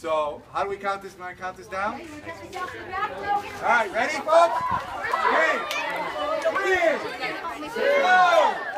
So how do we count this? Want to count this down? All right, ready, folks? 3, 2,